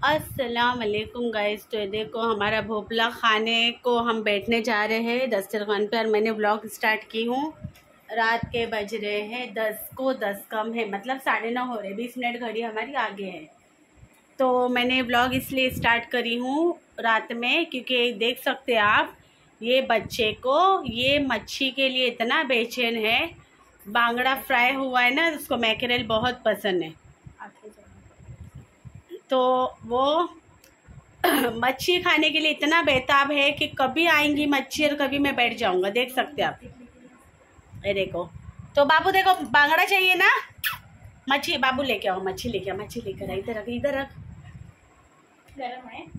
अस्सलाम वालेकुम गाइस। तो देखो हमारा भोपला खाने को हम बैठने जा रहे हैं दस्तरखान पे और मैंने व्लॉग स्टार्ट की हूँ। रात के बज रहे हैं 10 को 10 कम है, मतलब 9:30 हो रहे, 20 मिनट घड़ी हमारी आगे है। तो मैंने व्लॉग इसलिए स्टार्ट करी हूँ रात में क्योंकि देख सकते हैं आप, ये बच्चे को ये मच्छी के लिए इतना बेचैन है। बांगड़ा फ्राई हुआ है ना, उसको मैकेरेल बहुत पसंद है, तो वो मच्छी खाने के लिए इतना बेताब है कि कभी आएंगी मच्छी और कभी मैं बैठ जाऊंगा। देख सकते हैं आप, ये देखो। तो बाबू देखो, बांगड़ा चाहिए ना, मच्छी बाबू लेके आओ, मच्छी लेके आओ, मच्छी लेकर आओ, इधर रख, इधर रख, गरम है,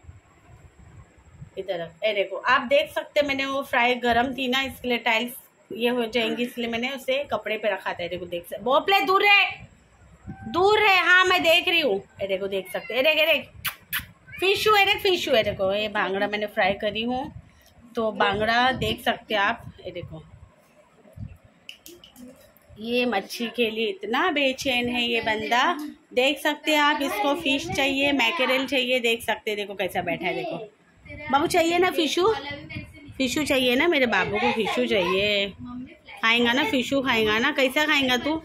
इधर रख। ये देखो आप देख सकते, मैंने वो फ्राई गरम थी ना, इसके लिए टाइल्स ये हो जाएंगी, इसलिए मैंने उसे कपड़े पे रखा था। देखो देख सकते, वो प्ले दूर है, दूर है, हाँ मैं देख रही हूँ। ये देखो देख सकते, ये देख, ये देख, फिशू है, देख फिशू है। देखो ये बांगड़ा मैंने फ्राई करी हूँ, तो बांगड़ा देख सकते हैं आप। ये देखो, ये मच्छी के लिए इतना बेचैन है ये बंदा। देख सकते हैं आप, इसको फिश चाहिए, मैकेरेल चाहिए। देख सकते हैं, देखो कैसा बैठा है। देखो बाबू चाहिए ना फिशू, फिशू चाहिए ना, मेरे बाबू को फिशू चाहिए। खाएंगा ना फिशू, खाएंगा ना, कैसा खाएंगा तू।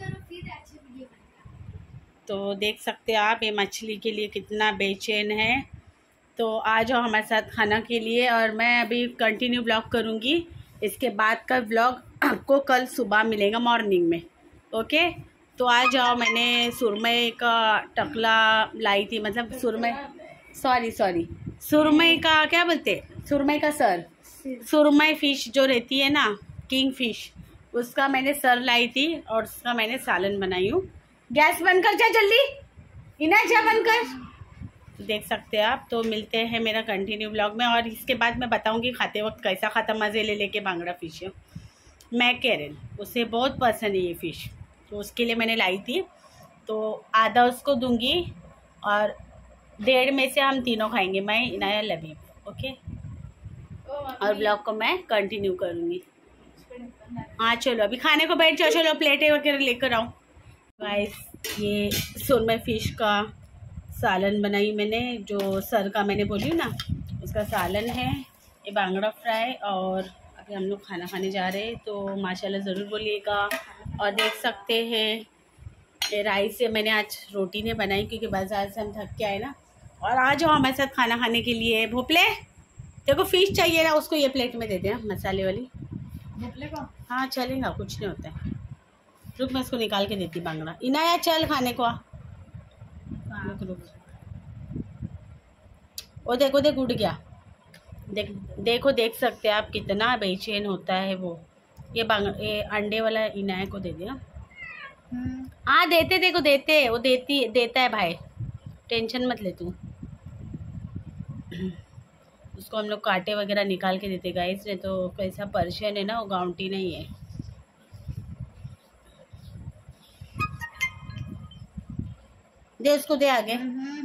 तो देख सकते हैं आप, ये मछली के लिए कितना बेचैन है। तो आ जाओ हमारे साथ खाना के लिए, और मैं अभी कंटिन्यू ब्लॉग करूँगी। इसके बाद का ब्लॉग आपको कल सुबह मिलेगा मॉर्निंग में, ओके। तो आ जाओ, मैंने सुरमई का टकला लाई थी, मतलब सुरमई, सॉरी सुरमई का क्या बोलते, सुरमई का सर, सुरमई फिश जो रहती है ना, किंग फिश, उसका मैंने सर लाई थी और उसका मैंने सालन बनाई हूँ। गैस बंद कर, जा जल्दी, इना जा बंद कर। देख सकते हैं आप। तो मिलते हैं मेरा कंटिन्यू ब्लॉग में, और इसके बाद मैं बताऊंगी खाते वक्त कैसा खाता, मज़े ले लेके बांगड़ा फिश है। मैकेरेल उसे बहुत पसंद है ये फ़िश, तो उसके लिए मैंने लाई थी। तो आधा उसको दूंगी और 1.5 में से हम तीनों खाएंगे, मैं, इनाया, लबीब, ओके। और ब्लॉग को मैं कंटिन्यू करूँगी। हाँ चलो अभी खाने को बैठ जाओ, चलो प्लेटें वगैरह लेकर आओ। गाइस ये सुरमई फिश का सालन बनाई मैंने, जो सर का मैंने बोली ना, उसका सालन है। ये बांगड़ा फ्राई, और अभी हम लोग खाना खाने जा रहे हैं, तो माशाल्लाह ज़रूर बोलिएगा। और देख सकते हैं ये राइस से मैंने आज रोटी नहीं बनाई क्योंकि बाज़ार से हम थक के आए ना। और आ जाओ हमारे साथ खाना खाने के लिए। भोपले देखो फिश चाहिए ना, उसको ये प्लेट में दे दें मसाले वाली भोपले का। हाँ चलेगा, कुछ नहीं होता है। रुक मैं इसको निकाल के देती बांगड़ा। इनाया चल खाने को, रुक रुक। वो देखो देख, उड़ गया। देखो देख सकते हैं आप, कितना बेचैन होता है वो। ये अंडे वाला इनाया को दे दिया। हाँ देते, देखो देते, वो देता है भाई, टेंशन मत ले तू। उसको हम लोग कांटे वगैरह निकाल के देते गाइस, ने तो कैसा पर्शियन है ना, वो गाउंटी नहीं है। दे उसको, दे आगे,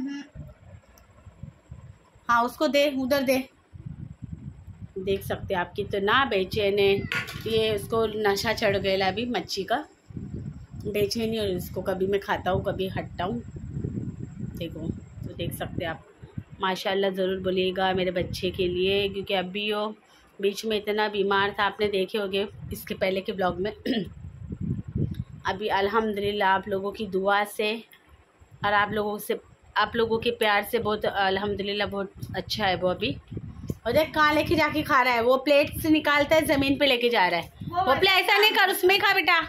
हाँ उसको दे, उधर दे। देख सकते हैं आप कितना बेचैन है ये, उसको नशा चढ़ गया अभी मच्छी का, बेचैनी। और इसको कभी मैं खाता हूँ कभी हटता हूँ। देखो तो देख सकते हैं आप, माशाल्लाह ज़रूर बोलिएगा मेरे बच्चे के लिए, क्योंकि अभी वो बीच में इतना बीमार था, आपने देखे होंगे इसके पहले के ब्लॉग में। अभी अल्हम्दुलिल्लाह आप लोगों की दुआ से और आप लोगों के प्यार से बहुत अल्हम्दुलिल्लाह बहुत अच्छा है वो अभी। और देख कहाँ लेके जाके खा रहा है, वो प्लेट से निकालता है ज़मीन पे लेके जा रहा है। वो प्लेट ऐसा नहीं कर, उसमें खा बेटा।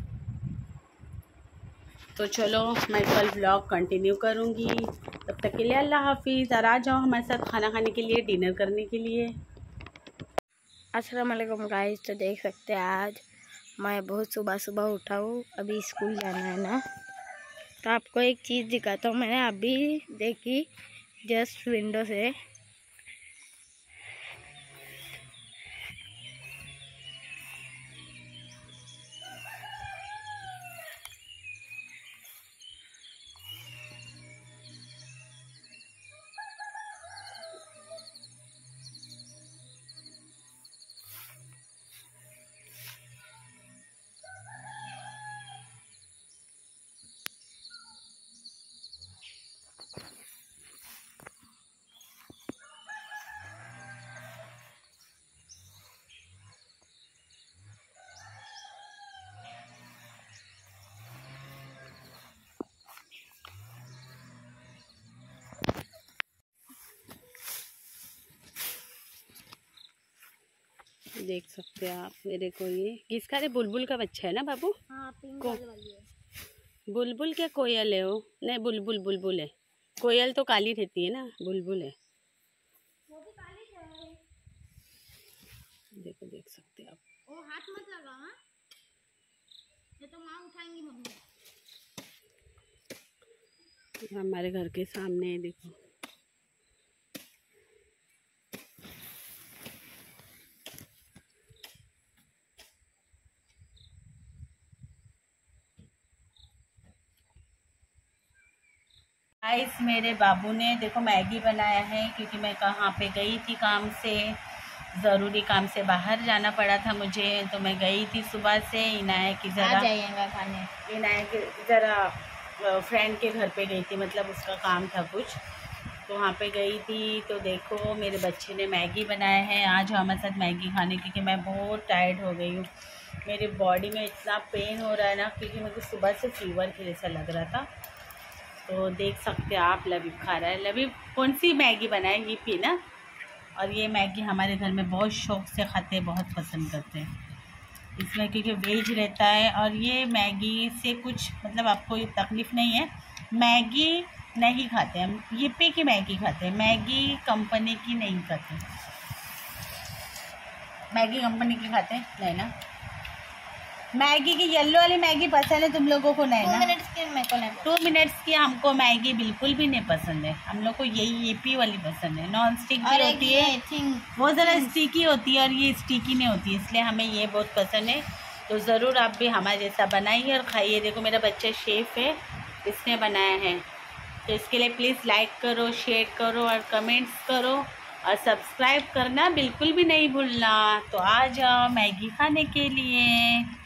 तो चलो मैं कल व्लॉग कंटिन्यू करूँगी, तब तक के लिए अल्लाह हाफिज़। और आ जाओ हमारे साथ खाना खाने के लिए, डिनर करने के लिए। अस्सलाम वालेकुम गाइस। तो देख सकते हैं आज मैं बहुत सुबह उठा हूँ, अभी स्कूल जाना है ना। तो आपको एक चीज़ दिखाता हूँ, मैंने अभी देखी जस्ट विंडो से। देख सकते हैं आप मेरे को, ये किसका है? बुलबुल का बच्चा है ना बाबू? हाँ, पिंक वाली है। बुलबुल क्या कोयल है? वो नहीं, बुलबुल बुलबुल है। कोयल तो काली रहती है ना, बुलबुल है। वो भी काली है। देखो, देख सकते हैं आप। ओ हाथ मत लगा, हाँ? ये तो माँ उठाएंगी मम्मी। हमारे घर के सामने है, देखो। गाइस, मेरे बाबू ने देखो मैगी बनाया है, क्योंकि मैं कहाँ पे गई थी काम से, ज़रूरी काम से बाहर जाना पड़ा था मुझे, तो मैं गई थी सुबह से। इनाया की ज़रा जाइएगा खाने। इनाया की ज़रा फ्रेंड के घर पे गई थी, मतलब उसका काम था कुछ, तो वहाँ पे गई थी। तो देखो मेरे बच्चे ने मैगी बनाया है, आज हमारे साथ मैगी खाने, क्योंकि मैं बहुत टायर्ड हो गई हूँ। मेरी बॉडी में इतना पेन हो रहा है ना, क्योंकि मुझे सुबह से फीवर के जैसा लग रहा था। तो देख सकते हैं आप, लबीब खा रहा है। लबीब कौन सी मैगी बनाए? ये पी ना। और ये मैगी हमारे घर में बहुत शौक से खाते हैं, बहुत पसंद करते हैं इसमें, क्योंकि वेज रहता है। और ये मैगी से कुछ मतलब आपको ये तकलीफ़ नहीं है। मैगी नहीं खाते हम, यिप्पी की मैगी खाते हैं, मैगी कंपनी की नहीं खाते। मैगी कंपनी की खाते हैं नहीं ना? मैगी की येलो वाली मैगी पसंद है तुम लोगों को? नहीं ना? 2 मिनट्स की मेरे को नहीं। 2 मिनट्स की हमको मैगी बिल्कुल भी नहीं पसंद है। हम लोग को यही यिप्पी वाली पसंद है, नॉन स्टिक भी होती है, वो ज़रा स्टिकी होती है, और ये स्टिकी नहीं होती, इसलिए हमें ये बहुत पसंद है। तो ज़रूर आप भी हमारे जैसा बनाइए और खाइए। देखो मेरा बच्चा शेफ़ है, इसने बनाया है, तो इसके लिए प्लीज़ लाइक करो, शेयर करो और कमेंट्स करो, और सब्सक्राइब करना बिल्कुल भी नहीं भूलना। तो आ जाओ मैगी खाने के लिए।